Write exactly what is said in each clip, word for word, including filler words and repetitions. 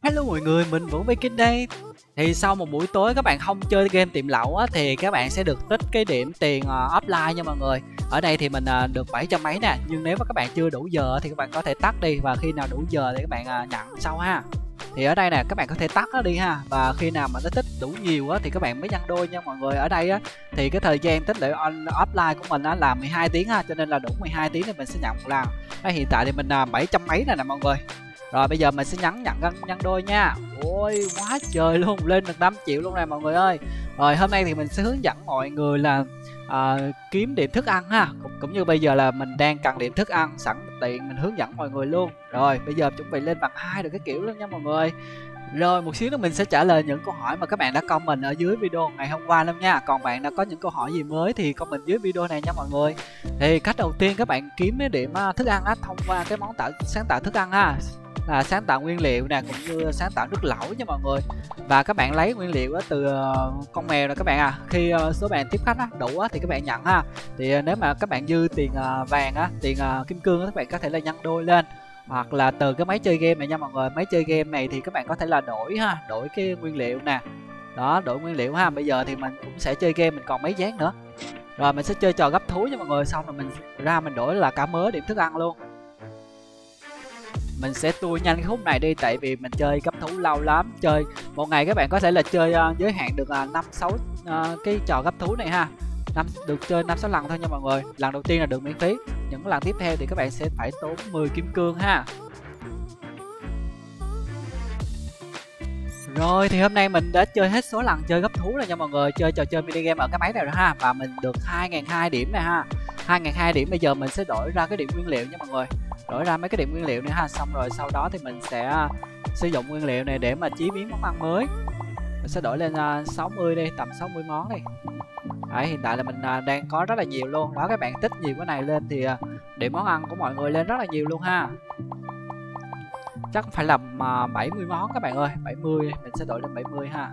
Hello mọi người, mình Vũ Viking đây. Thì sau một buổi tối các bạn không chơi game tiệm lẩu á, thì các bạn sẽ được tích cái điểm tiền uh, offline nha mọi người. Ở đây thì mình uh, được bảy trăm mấy nè, nhưng nếu mà các bạn chưa đủ giờ thì các bạn có thể tắt đi, và khi nào đủ giờ thì các bạn uh, nhận sau ha. Thì ở đây nè, các bạn có thể tắt nó đi ha, và khi nào mà nó tích đủ nhiều á thì các bạn mới nhân đôi nha mọi người. Ở đây á thì cái thời gian tích lũy on offline của mình á là mười hai tiếng ha, cho nên là đủ mười hai tiếng thì mình sẽ nhận một lần. Đây, hiện tại thì mình uh, bảy trăm mấy nè nè mọi người. Rồi bây giờ mình sẽ nhắn nhận nhân, nhân đôi nha. Ôi quá trời luôn, lên được năm triệu luôn nè mọi người ơi. Rồi hôm nay thì mình sẽ hướng dẫn mọi người là à, kiếm điểm thức ăn ha, cũng, cũng như bây giờ là mình đang cần điểm thức ăn, sẵn tiện mình hướng dẫn mọi người luôn. Rồi bây giờ chuẩn bị lên bằng hai được cái kiểu luôn nha mọi người. Rồi một xíu nữa mình sẽ trả lời những câu hỏi mà các bạn đã comment ở dưới video ngày hôm qua luôn nha. Còn bạn đã có những câu hỏi gì mới thì comment dưới video này nha mọi người. Thì cách đầu tiên các bạn kiếm cái điểm thức ăn á, thông qua cái món tạo sáng tạo thức ăn ha, là sáng tạo nguyên liệu nè, cũng như sáng tạo nước lẩu nha mọi người. Và các bạn lấy nguyên liệu từ con mèo nè các bạn à. Khi số bạn tiếp khách á, đủ á, thì các bạn nhận ha. Thì nếu mà các bạn dư tiền vàng á, tiền kim cương á, các bạn có thể là nhân đôi lên, hoặc là từ cái máy chơi game này nha mọi người. Máy chơi game này thì các bạn có thể là đổi ha, đổi cái nguyên liệu nè. Đó, đổi nguyên liệu ha. Bây giờ thì mình cũng sẽ chơi game, mình còn mấy gián nữa. Rồi mình sẽ chơi trò gấp thú nha mọi người, xong rồi mình ra mình đổi là cả mớ điểm thức ăn luôn. Mình sẽ tua nhanh cái khúc này đi, tại vì mình chơi cấp thú lâu lắm. Chơi một ngày các bạn có thể là chơi uh, giới hạn được uh, năm sáu uh, cái trò cấp thú này ha. Năm được chơi năm sáu lần thôi nha mọi người. Lần đầu tiên là được miễn phí, những lần tiếp theo thì các bạn sẽ phải tốn mười kim cương ha. Rồi thì hôm nay mình đã chơi hết số lần chơi gấp thú rồi nha mọi người. Chơi trò chơi mini game ở cái máy này rồi ha, và mình được hai nghìn hai trăm điểm này ha. hai nghìn hai trăm điểm. Bây giờ mình sẽ đổi ra cái điểm nguyên liệu nha mọi người, đổi ra mấy cái điểm nguyên liệu nữa ha. Xong rồi sau đó thì mình sẽ sử dụng nguyên liệu này để mà chế biến món ăn mới. Mình sẽ đổi lên sáu mươi đi, tầm sáu mươi món đi. Đấy, hiện tại là mình đang có rất là nhiều luôn đó. Các bạn tích nhiều cái này lên thì điểm món ăn của mọi người lên rất là nhiều luôn ha. Chắc phải làm bảy mươi món các bạn ơi, bảy mươi, mình sẽ đổi lên bảy mươi ha.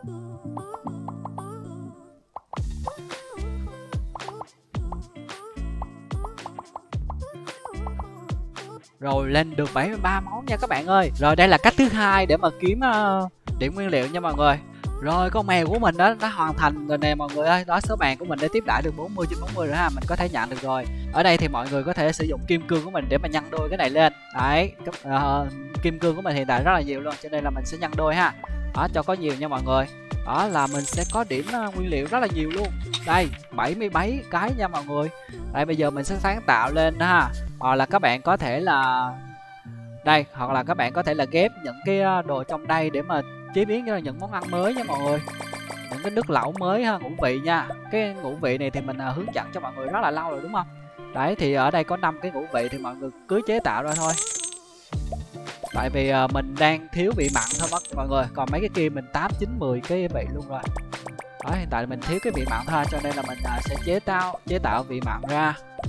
Rồi lên được bảy mươi ba món nha các bạn ơi. Rồi đây là cách thứ hai để mà kiếm uh, điểm nguyên liệu nha mọi người. Rồi con mèo của mình đó đã hoàn thành rồi nè mọi người ơi. Đó, số bàn của mình đã tiếp đãi được bốn mươi trên bốn mươi rồi ha, mình có thể nhận được rồi. Ở đây thì mọi người có thể sử dụng kim cương của mình để mà nhân đôi cái này lên. Đấy, uh, kim cương của mình hiện tại rất là nhiều luôn, cho nên là mình sẽ nhân đôi ha. Đó, cho có nhiều nha mọi người. Đó là mình sẽ có điểm uh, nguyên liệu rất là nhiều luôn. Đây, bảy mươi mấy cái nha mọi người. Đây bây giờ mình sẽ sáng tạo lên ha. Hoặc là các bạn có thể là đây, hoặc là các bạn có thể là ghép những cái đồ trong đây để mà chế biến cho những món ăn mới nha mọi người. Những cái nước lẩu mới ha, ngũ vị nha. Cái ngũ vị này thì mình uh, hướng dẫn cho mọi người rất là lâu rồi đúng không? Đấy thì ở đây có năm cái ngũ vị thì mọi người cứ chế tạo ra thôi. Tại vì uh, mình đang thiếu vị mặn thôi mất mọi người. Còn mấy cái kia mình tám, chín, mười cái vị luôn rồi. Đó, hiện tại mình thiếu cái vị mặn thôi, cho nên là mình uh, sẽ chế tạo chế tạo vị mặn ra.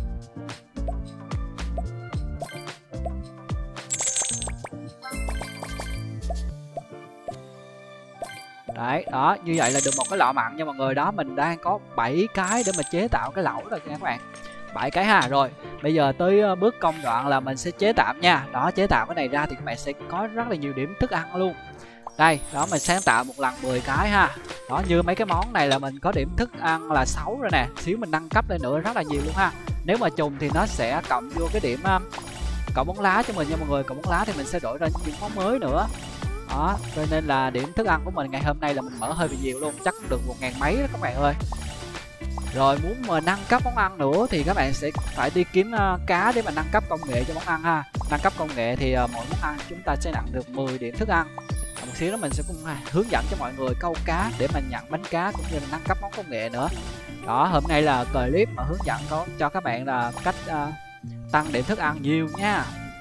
Đấy, đó, như vậy là được một cái lọ mặn nha mọi người. Đó, mình đang có bảy cái để mà chế tạo cái lẩu rồi nha các bạn. bảy cái ha. Rồi, bây giờ tới bước công đoạn là mình sẽ chế tạo nha. Đó, chế tạo cái này ra thì các bạn sẽ có rất là nhiều điểm thức ăn luôn. Đây, đó mình sáng tạo một lần mười cái ha. Đó, như mấy cái món này là mình có điểm thức ăn là sáu rồi nè. Xíu mình nâng cấp lên nữa rất là nhiều luôn ha. Nếu mà trùng thì nó sẽ cộng vô cái điểm cộng bóng lá cho mình nha mọi người. Cộng bóng lá thì mình sẽ đổi ra những món mới nữa. Đó, cho nên là điểm thức ăn của mình ngày hôm nay là mình mở hơi bị nhiều luôn, chắc được một ngàn mấy đó các bạn ơi. Rồi muốn mà nâng cấp món ăn nữa thì các bạn sẽ phải đi kiếm uh, cá để mà nâng cấp công nghệ cho món ăn ha. Nâng cấp công nghệ thì uh, mỗi món ăn chúng ta sẽ nhận được mười điểm thức ăn. Một xíu đó mình sẽ cũng uh, hướng dẫn cho mọi người câu cá để mà nhận bánh cá, cũng như là nâng cấp món công nghệ nữa. Đó, hôm nay là clip mà hướng dẫn có cho các bạn là cách uh, tăng điểm thức ăn nhiều nha.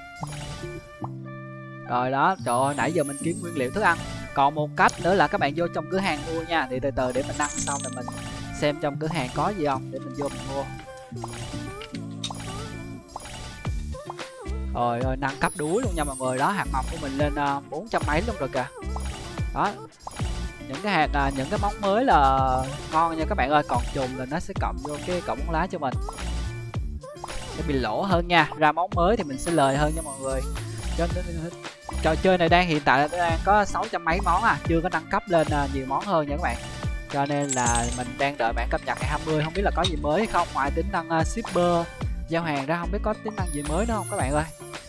Rồi đó, trời ơi, nãy giờ mình kiếm nguyên liệu thức ăn. Còn một cách nữa là các bạn vô trong cửa hàng mua nha. Thì từ từ để mình nâng xong rồi mình xem trong cửa hàng có gì không, để mình vô mình mua. Rồi ơi, nâng cấp đuối luôn nha mọi người. Đó, hạt mọc của mình lên uh, bốn trăm mấy luôn rồi kìa. Đó, những cái hạt uh, những cái món mới là ngon nha các bạn ơi. Còn trùng là nó sẽ cộng vô cái cộng bóng lá cho mình, sẽ bị lỗ hơn nha. Ra món mới thì mình sẽ lời hơn nha mọi người. Cho nên trò chơi này đang hiện tại là đang có sáu trăm mấy món à, chưa có nâng cấp lên uh, nhiều món hơn nha các bạn. Cho nên là mình đang đợi bản cập nhật ngày hai mươi, không biết là có gì mới hay không, ngoài tính năng uh, shipper giao hàng ra không biết có tính năng gì mới nữa không các bạn ơi.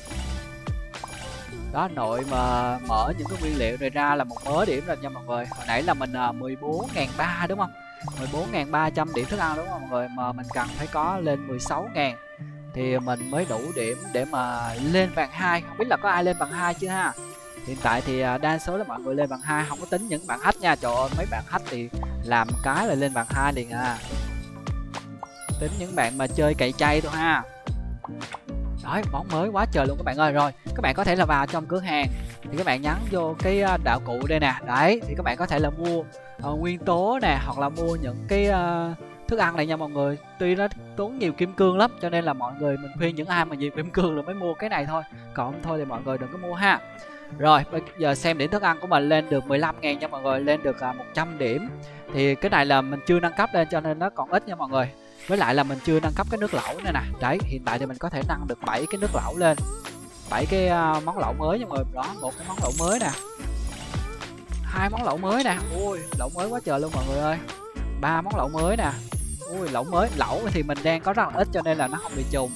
Đó, nội mà mở những cái nguyên liệu này ra là một mớ điểm rồi nha mọi người. Hồi nãy là mình uh, mười bốn nghìn ba trăm đúng không, mười bốn nghìn ba trăm điểm thức ăn đúng không mọi người, mà mình cần phải có lên mười sáu nghìn thì mình mới đủ điểm để mà lên vàng hai. Không biết là có ai lên vàng hai chưa ha. Hiện tại thì đa số là mọi người lên vàng hai, không có tính những bạn hack nha. Trời ơi, mấy bạn hack thì làm cái là lên vàng hai liền à. Tính những bạn mà chơi cày chay thôi ha. Đấy, món mới quá trời luôn các bạn ơi. Rồi, các bạn có thể là vào trong cửa hàng thì các bạn nhấn vô cái đạo cụ đây nè. Đấy, thì các bạn có thể là mua uh, nguyên tố nè, hoặc là mua những cái uh, thức ăn này nha mọi người. Tuy nó tốn nhiều kim cương lắm, cho nên là mọi người mình khuyên những ai mà nhiều kim cương là mới mua cái này thôi. Còn không thôi thì mọi người đừng có mua ha. Rồi, bây giờ xem điểm thức ăn của mình lên được mười lăm nghìn nha mọi người, lên được uh, một trăm điểm. Thì cái này là mình chưa nâng cấp lên cho nên nó còn ít nha mọi người. Với lại là mình chưa nâng cấp cái nước lẩu nữa nè. Đấy, hiện tại thì mình có thể nâng được bảy cái nước lẩu lên, bảy cái uh, món lẩu mới nha mọi người. Đó, một cái món lẩu mới nè, hai món lẩu mới nè. Ui, lẩu mới quá trời luôn mọi người ơi. Ba món lẩu mới nè. Ui, lẩu mới, lẩu thì mình đang có rất là ít cho nên là nó không bị trùng.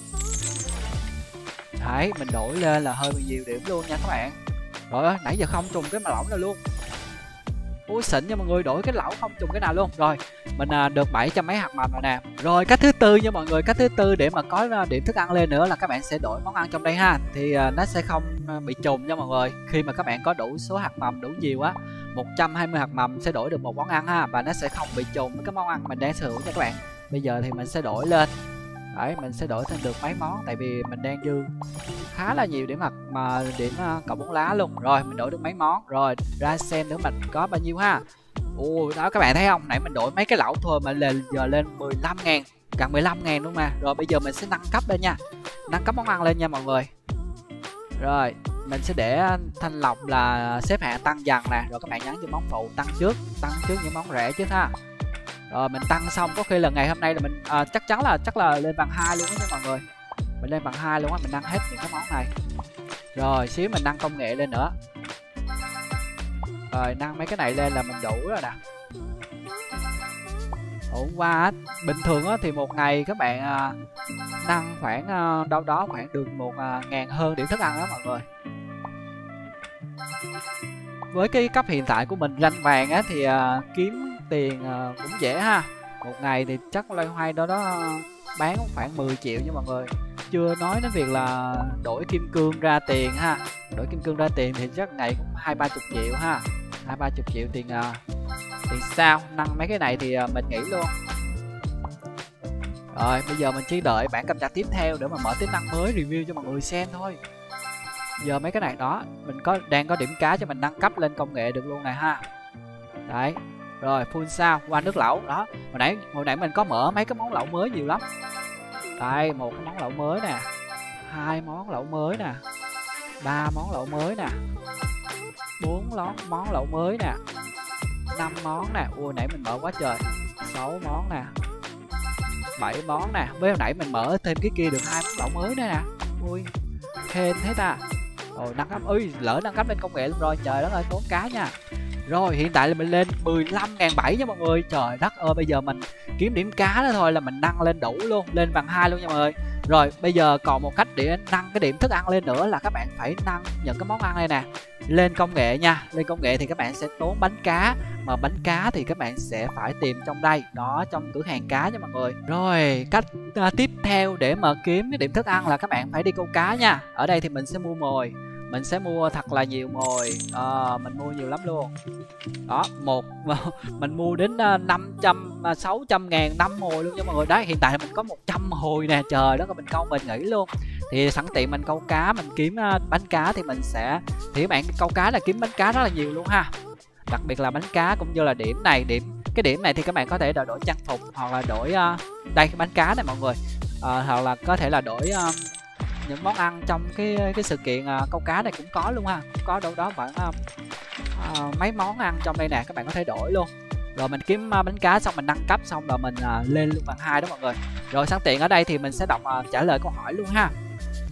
Đấy, mình đổi lên là hơi bị nhiều điểm luôn nha các bạn. Rồi ơi, nãy giờ không trùng cái mà lẩu nào luôn. Ui xịn nha mọi người, đổi cái lẩu không trùng cái nào luôn. Rồi, mình à, được bảy trăm mấy hạt mầm rồi nè. Rồi cách thứ tư nha mọi người, cách thứ tư để mà có điểm thức ăn lên nữa là các bạn sẽ đổi món ăn trong đây ha. Thì à, nó sẽ không bị trùng nha mọi người. Khi mà các bạn có đủ số hạt mầm đủ nhiều á, một trăm hai mươi hạt mầm sẽ đổi được một món ăn ha, và nó sẽ không bị trùng với cái món ăn mình đang sở hữu nha các bạn. Bây giờ thì mình sẽ đổi lên. Đấy, mình sẽ đổi thêm được mấy món tại vì mình đang dư khá là nhiều điểm mặt mà điểm uh, cộng bốn lá luôn. Rồi mình đổi được mấy món. Rồi ra xem nữa mình có bao nhiêu ha. Ồ, đó các bạn thấy không, nãy mình đổi mấy cái lẩu thôi mà lên giờ lên mười lăm nghìn, gần mười lăm nghìn luôn mà. Rồi bây giờ mình sẽ nâng cấp lên nha, nâng cấp món ăn lên nha mọi người. Rồi mình sẽ để thanh lọc là xếp hạng tăng dần nè. Rồi các bạn nhấn cho món phụ tăng trước, tăng trước những món rẻ trước ha. Rồi mình tăng xong có khi là ngày hôm nay là mình à, chắc chắn là chắc là lên vàng hai luôn đó nha mọi người. Mình lên vàng hai luôn á, mình nâng hết những cái món này. Rồi xíu mình nâng công nghệ lên nữa. Rồi nâng mấy cái này lên là mình đủ rồi nè. Hôm qua bình thường á, thì một ngày các bạn à, nâng khoảng à, đâu đó khoảng được một à, ngàn hơn điểm thức ăn đó mọi người. Với cái cấp hiện tại của mình ranh vàng á thì à, kiếm tiền uh, cũng dễ ha. Một ngày thì chắc loay hoay đó đó bán khoảng mười triệu nha mọi người. Chưa nói đến việc là đổi kim cương ra tiền ha. Đổi kim cương ra tiền thì chắc ngày cũng hai ba chục triệu ha. Hai ba chục triệu tiền uh, tiền sao. Nâng mấy cái này thì uh, mình nghĩ luôn. Rồi bây giờ mình chỉ đợi bản cập nhật tiếp theo để mà mở tính năng mới review cho mọi người xem thôi. Giờ mấy cái này đó mình có đang có điểm cá cho mình nâng cấp lên công nghệ được luôn này ha. Đấy. Rồi full sao qua nước lẩu đó. Hồi nãy hồi nãy mình có mở mấy cái món lẩu mới nhiều lắm. Đây, một cái món lẩu mới nè, hai món lẩu mới nè, ba món lẩu mới nè, bốn món món lẩu mới nè, năm món nè. Ui nãy mình mở quá trời. sáu món nè, bảy món nè. Với hồi nãy mình mở thêm cái kia được hai món lẩu mới nữa nè. Ui hên thế ta. Rồi nâng cấp, ui lỡ nâng cấp lên công nghệ luôn rồi. Trời đất ơi tốn cá nha. Rồi hiện tại là mình lên mười lăm nghìn bảy trăm nha mọi người. Trời đất ơi, bây giờ mình kiếm điểm cá đó thôi là mình nâng lên đủ luôn, lên vàng hai luôn nha mọi người. Rồi bây giờ còn một cách để nâng cái điểm thức ăn lên nữa là các bạn phải nâng những cái món ăn này nè lên công nghệ nha. Lên công nghệ thì các bạn sẽ tốn bánh cá, mà bánh cá thì các bạn sẽ phải tìm trong đây, đó trong cửa hàng cá nha mọi người. Rồi cách uh, tiếp theo để mà kiếm cái điểm thức ăn là các bạn phải đi câu cá nha. Ở đây thì mình sẽ mua mồi, mình sẽ mua thật là nhiều mồi. À, mình mua nhiều lắm luôn đó. Một mình mua đến năm trăm sáu trăm ngàn năm mồi luôn nha mọi người. Đấy, hiện tại mình có một trăm hồi nè. Trời đó, mình câu mình nghĩ luôn. Thì sẵn tiện mình câu cá, mình kiếm bánh cá thì mình sẽ thì các bạn câu cá là kiếm bánh cá rất là nhiều luôn ha. Đặc biệt là bánh cá cũng như là điểm này, điểm cái điểm này thì các bạn có thể đổi trang phục hoặc là đổi uh, đây cái bánh cá này mọi người. Uh, hoặc là có thể là đổi uh, những món ăn trong cái cái sự kiện uh, câu cá này cũng có luôn ha. Cũng có đâu đó khoảng uh, uh, mấy món ăn trong đây nè, các bạn có thể đổi luôn. Rồi mình kiếm uh, bánh cá xong mình nâng cấp xong rồi mình uh, lên luôn bằng hai đó mọi người. Rồi sẵn tiện ở đây thì mình sẽ đọc uh, trả lời câu hỏi luôn ha.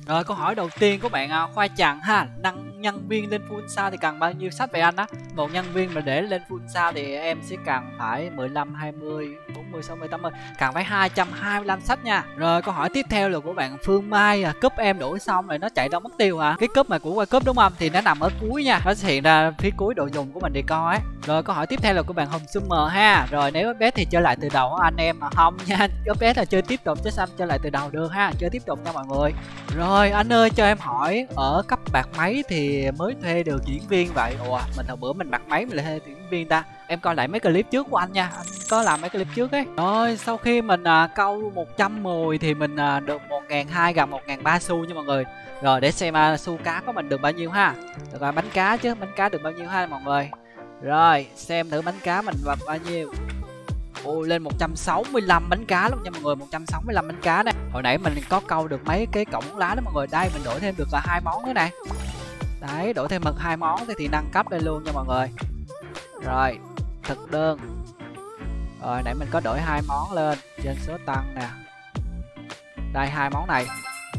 Rồi câu hỏi đầu tiên của bạn uh, Khoa Trần ha, nâng nhân viên lên full sao thì cần bao nhiêu sách vậy anh á? Một nhân viên mà để lên full sao thì em sẽ cần phải mười lăm, hai mươi, bốn mươi, sáu mươi, tám mươi, cần phải hai trăm hai mươi lăm sách nha. Rồi câu hỏi tiếp theo là của bạn Phương Mai, à, cúp em đổi xong rồi nó chạy đâu mất tiêu hả? Cái cúp mà của qua cúp đúng không? Thì nó nằm ở cuối nha, nó sẽ hiện ra phía cuối đồ dùng của mình đi coi ấy. Rồi câu hỏi tiếp theo là của bạn Hồng Summer ha. Rồi nếu ép pê ét thì chơi lại từ đầu anh em, mà không nha, ép pê ét là chơi tiếp tục chứ sao chơi lại từ đầu được ha, chơi tiếp tục nha mọi người. Rồi anh ơi cho em hỏi ở cấp bạc mấy thì mới thuê được diễn viên vậy? Ủa mình hồi bữa mình bạc mấy mình lại thuê diễn viên ta? Em coi lại mấy clip trước của anh nha, anh có làm mấy clip trước ấy. Rồi sau khi mình à, câu một trăm mồi thì mình à, được một nghìn hai trăm gặp một nghìn ba xu nha mọi người. Rồi để xem à, xu cá của mình được bao nhiêu ha. Được rồi, bánh cá chứ, bánh cá được bao nhiêu ha mọi người. Rồi xem thử bánh cá mình vật bao nhiêu. Ôi lên một trăm sáu mươi lăm bánh cá luôn nha mọi người, một trăm sáu mươi lăm bánh cá này. Hồi nãy mình có câu được mấy cái cọng lá đó mọi người. Đây mình đổi thêm được là hai món nữa này. Đấy, đổi thêm mực hai món thì, thì nâng cấp đây luôn nha mọi người. Rồi, thực đơn. Rồi nãy mình có đổi hai món lên trên số tăng nè. Đây hai món này.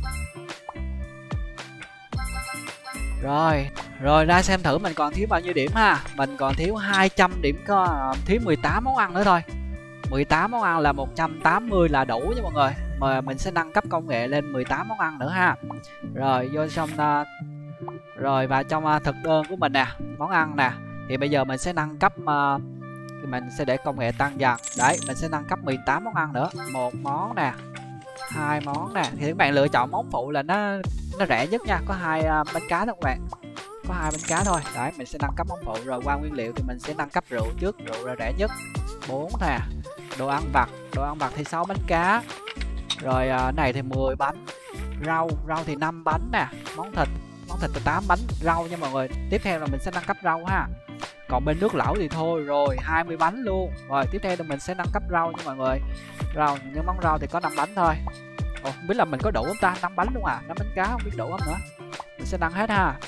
Rồi, rồi ra xem thử mình còn thiếu bao nhiêu điểm ha. Mình còn thiếu hai trăm điểm, có thiếu mười tám món ăn nữa thôi. mười tám món ăn là một trăm tám mươi là đủ nha mọi người. Mà mình sẽ nâng cấp công nghệ lên mười tám món ăn nữa ha. Rồi vô trong uh, rồi và trong uh, thực đơn của mình nè, món ăn nè. Thì bây giờ mình sẽ nâng cấp uh, thì mình sẽ để công nghệ tăng dần. Đấy, mình sẽ nâng cấp mười tám món ăn nữa. Một món nè, hai món nè. Thì các bạn lựa chọn món phụ là nó nó rẻ nhất nha, có hai uh, bánh cá thôi các bạn. Có hai bánh cá thôi. Đấy, mình sẽ nâng cấp món phụ. Rồi qua nguyên liệu thì mình sẽ nâng cấp rượu trước, rượu là rẻ nhất. bốn nè. Đồ ăn vặt, đồ ăn vặt thì sáu bánh cá. Rồi uh, này thì mười bánh. Rau, rau thì năm bánh nè. Món thịt, món thịt thì tám bánh rau nha mọi người. Tiếp theo là mình sẽ nâng cấp rau ha. Còn bên nước lẩu thì thôi rồi hai mươi bánh luôn. Rồi tiếp theo là mình sẽ nâng cấp rau nha mọi người. Rau, những món rau thì có năm bánh thôi. Ồ, không biết là mình có đủ không ta? năm bánh luôn à? năm bánh cá không biết đủ không nữa. Mình sẽ nâng hết ha.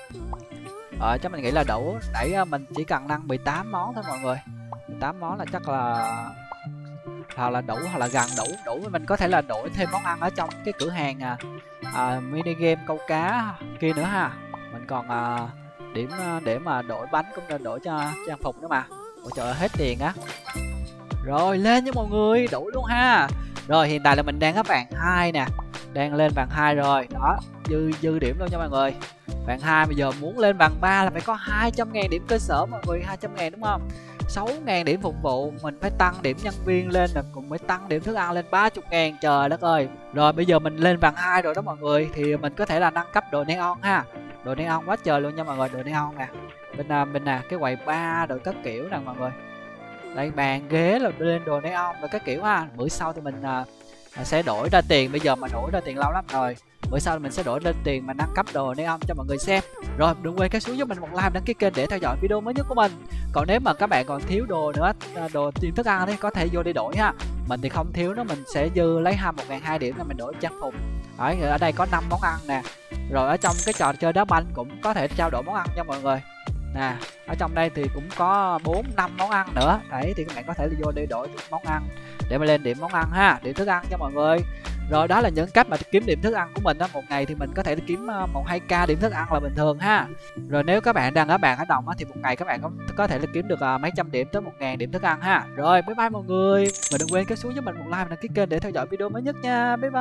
Rồi chắc mình nghĩ là đủ. Nãy mình chỉ cần nâng mười tám món thôi mọi người. mười tám món là chắc là hoặc là đủ hoặc là gần đủ. Đủ mình có thể là đổi thêm món ăn ở trong cái cửa hàng à, à, mini game câu cá kia nữa ha. Mình còn à, điểm để mà đổi bánh cũng nên đổi cho trang phục nữa mà. Ôi trời ơi, hết tiền á. Rồi lên nha mọi người, đủ luôn ha. Rồi hiện tại là mình đang ở vàng hai nè, đang lên vàng hai rồi. Đó, dư dư điểm luôn nha mọi người. Vàng hai bây giờ muốn lên vàng ba là phải có hai trăm ngàn điểm cơ sở mọi người, hai trăm ngàn đúng không? sáu ngàn điểm phục vụ, mình phải tăng điểm nhân viên lên là cũng phải tăng điểm thức ăn lên ba mươi ngàn, trời đất ơi. Rồi bây giờ mình lên vàng hai rồi đó mọi người, thì mình có thể là nâng cấp đồ neon ha. Đồ neon quá trời luôn nha mọi người, đồ neon nè. Bên à, bên nè, cái quầy bar rồi các kiểu nè mọi người. Đây bàn ghế là lên đồ neon và các kiểu ha. Bữa sau thì mình à, sẽ đổi ra tiền, bây giờ mà đổi ra tiền lâu lắm rồi. Bữa sau mình sẽ đổi lên tiền mà nâng cấp đồ neon cho mọi người xem. Rồi đừng quên cái xuống giúp mình một like, đăng ký kênh để theo dõi video mới nhất của mình. Còn nếu mà các bạn còn thiếu đồ nữa, đồ tiền thức ăn thì có thể vô đi đổi ha. Mình thì không thiếu nó, mình sẽ dư lấy hai một nghìn hai điểm là mình đổi trang phục. Đấy, ở đây có năm món ăn nè. Rồi ở trong cái trò chơi đá banh cũng có thể trao đổi món ăn cho mọi người. Nè, ở trong đây thì cũng có bốn năm món ăn nữa. Đấy thì các bạn có thể vô đi đổi món ăn để mà lên điểm món ăn ha, điểm thức ăn cho mọi người. Rồi đó là những cách mà kiếm điểm thức ăn của mình đó. Một ngày thì mình có thể kiếm một hai k điểm thức ăn là bình thường ha. Rồi nếu các bạn đang ở bàn ở đồng thì một ngày các bạn có, có thể là kiếm được mấy trăm điểm tới một ngàn điểm thức ăn ha. Rồi bye bye mọi người. Và đừng quên kéo xuống giúp mình một like và đăng ký kênh để theo dõi video mới nhất nha. Bye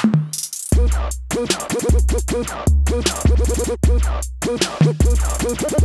bye.